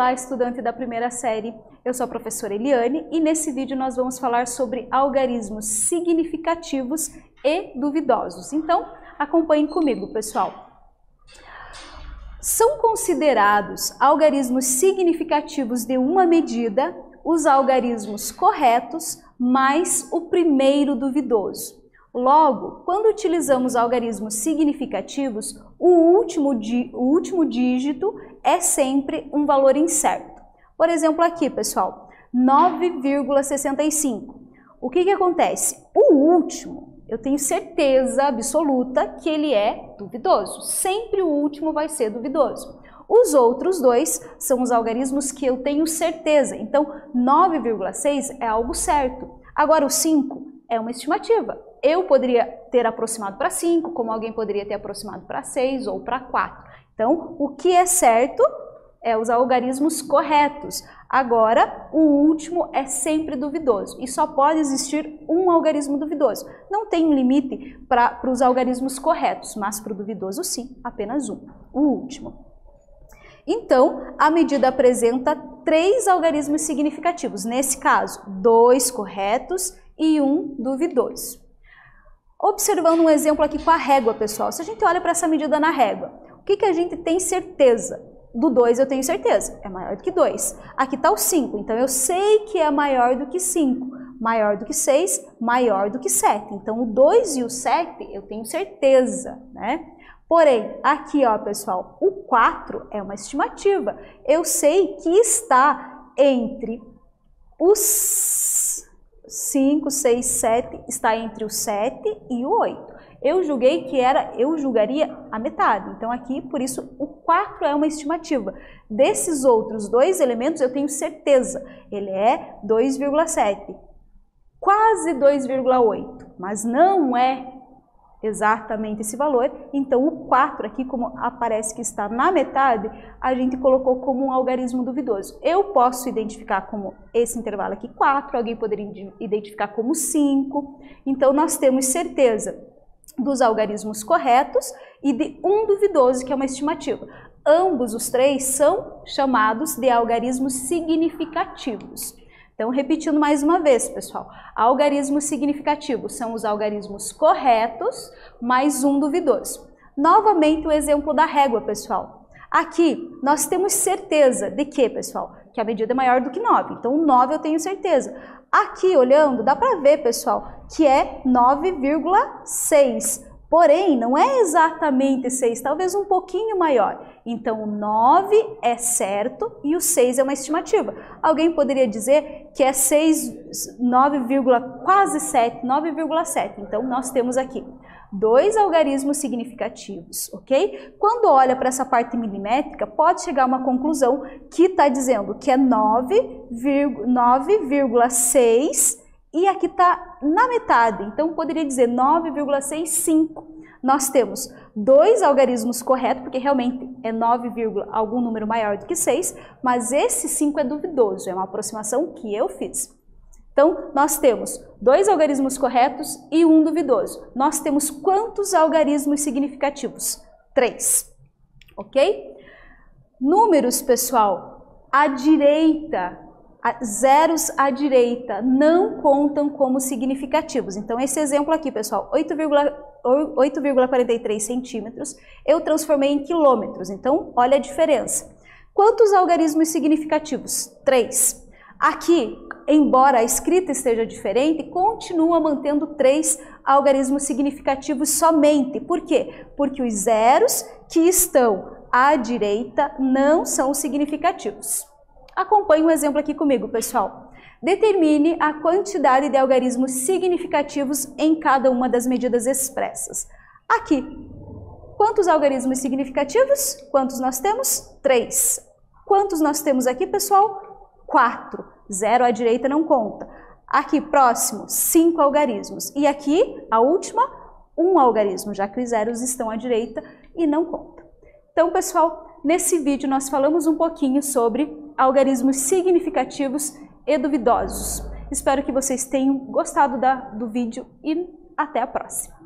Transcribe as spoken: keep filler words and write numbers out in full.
Olá, estudante da primeira série, eu sou a professora Eliane e nesse vídeo nós vamos falar sobre algarismos significativos e duvidosos. Então, acompanhem comigo, pessoal. São considerados algarismos significativos de uma medida os algarismos corretos mais o primeiro duvidoso. Logo, quando utilizamos algarismos significativos, o último, o último dígito é sempre um valor incerto. Por exemplo, aqui, pessoal, nove vírgula sessenta e cinco. O que que acontece? O último, eu tenho certeza absoluta que ele é duvidoso. Sempre o último vai ser duvidoso. Os outros dois são os algarismos que eu tenho certeza. Então, nove vírgula seis é algo certo. Agora, o cinco é uma estimativa. Eu poderia ter aproximado para cinco, como alguém poderia ter aproximado para seis ou para quatro. Então, o que é certo é os algarismos corretos. Agora, o último é sempre duvidoso e só pode existir um algarismo duvidoso. Não tem um limite para os algarismos corretos, mas para o duvidoso sim, apenas um, o último. Então, a medida apresenta três algarismos significativos, nesse caso, dois corretos e um duvidoso. Observando um exemplo aqui com a régua, pessoal, se a gente olha para essa medida na régua, o que que a gente tem certeza? Do dois eu tenho certeza, é maior do que dois. Aqui está o cinco, então eu sei que é maior do que cinco. Maior do que seis, maior do que sete. Então o dois e o sete eu tenho certeza, né? Porém, aqui, ó, pessoal, o quatro é uma estimativa. Eu sei que está entre os cinco, seis, sete, está entre o sete e o oito. Eu julguei que era, eu julgaria a metade. Então aqui, por isso, o quatro é uma estimativa. Desses outros dois elementos eu tenho certeza. Ele é dois vírgula sete, quase dois vírgula oito, mas não é exatamente esse valor. Então o quatro aqui, como aparece que está na metade, a gente colocou como um algarismo duvidoso. Eu posso identificar como esse intervalo aqui quatro, alguém poderia identificar como cinco. Então nós temos certeza dos algarismos corretos e de um duvidoso, que é uma estimativa. Ambos os três são chamados de algarismos significativos. Então, repetindo mais uma vez, pessoal, algarismos significativos são os algarismos corretos mais um duvidoso. Novamente o exemplo da régua, pessoal. Aqui nós temos certeza de que, pessoal, que a medida é maior do que nove. Então, o nove eu tenho certeza. Aqui, olhando, dá para ver, pessoal, que é nove vírgula seis. Porém, não é exatamente seis, talvez um pouquinho maior. Então, o nove é certo e o seis é uma estimativa. Alguém poderia dizer que é seis, nove, quase sete, nove vírgula sete. Então, nós temos aqui dois algarismos significativos, ok? Quando olha para essa parte milimétrica, pode chegar a uma conclusão que está dizendo que é nove vírgula seis e aqui está na metade, então poderia dizer nove vírgula sessenta e cinco. Nós temos dois algarismos corretos, porque realmente é nove, algum número maior do que seis, mas esse cinco é duvidoso, é uma aproximação que eu fiz. Então, nós temos dois algarismos corretos e um duvidoso. Nós temos quantos algarismos significativos? Três, ok? Números, pessoal, à direita, zeros à direita, não contam como significativos. Então, esse exemplo aqui, pessoal, oito vírgula quarenta e três centímetros, eu transformei em quilômetros. Então, olha a diferença. Quantos algarismos significativos? Três. Aqui, embora a escrita esteja diferente, continua mantendo três algarismos significativos somente. Por quê? Porque os zeros que estão à direita não são significativos. Acompanhe um exemplo aqui comigo, pessoal. Determine a quantidade de algarismos significativos em cada uma das medidas expressas. Aqui, quantos algarismos significativos? Quantos nós temos? Três. Quantos nós temos aqui, pessoal? Quatro. Zero à direita não conta. Aqui, próximo, cinco algarismos. E aqui, a última, um algarismo, já que os zeros estão à direita e não conta. Então, pessoal, nesse vídeo nós falamos um pouquinho sobre algarismos significativos e duvidosos. Espero que vocês tenham gostado da, do vídeo e até a próxima.